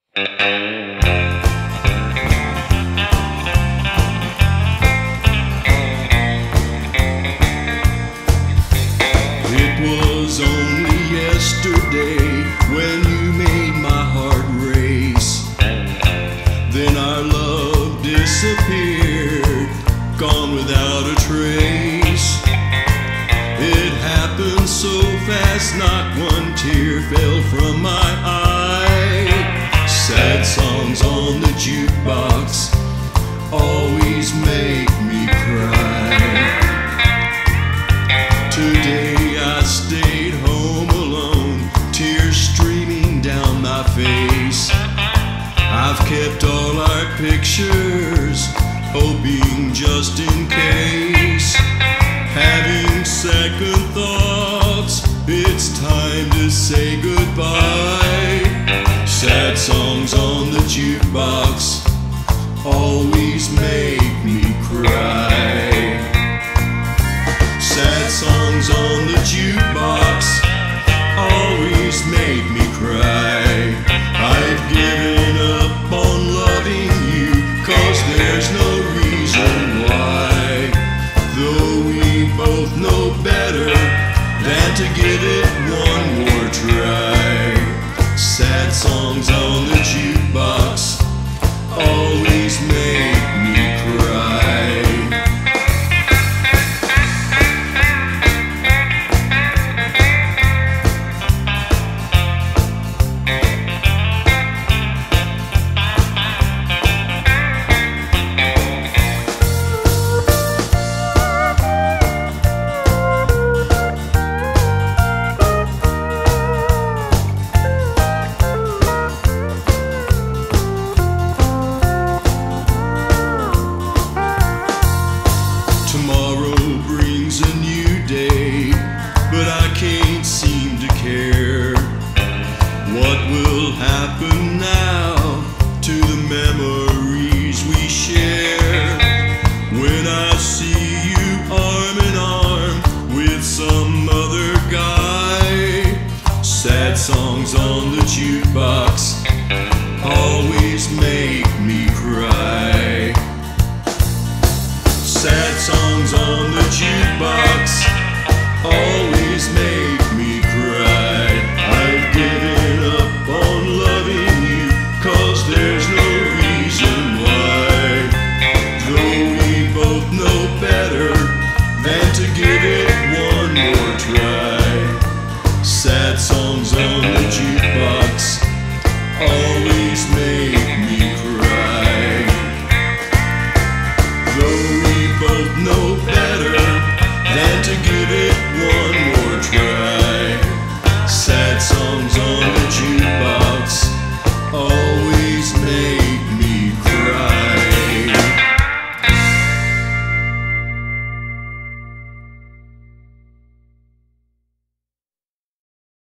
It was only yesterday when you made my heart race. Then our love disappeared, gone without a trace. It happened so fast, not one tear fell from my eye. Sad songs on the jukebox always make me cry. Today I stayed home alone, tears streaming down my face. I've kept all our pictures, hoping just in case. Having second thoughts, it's time to say goodbye. Sad songs on the jukebox always make me cry. Sad songs on the jukebox always make me cry. I've given up on loving you, 'cause there's no reason why. Though we both know better than to give it one more try. Sad songs on the jukebox always make me cry. Tomorrow brings a new day, but I can't seem to care. What will happen now to the memories we share? When I see you arm in arm with some other guy. Sad songs on the jukebox always make me cry. Sad songs on the jukebox always make me cry. I've given up on loving you, 'cause there's no reason why. Though we both know better than to give it one more try. Sad songs on the jukebox always make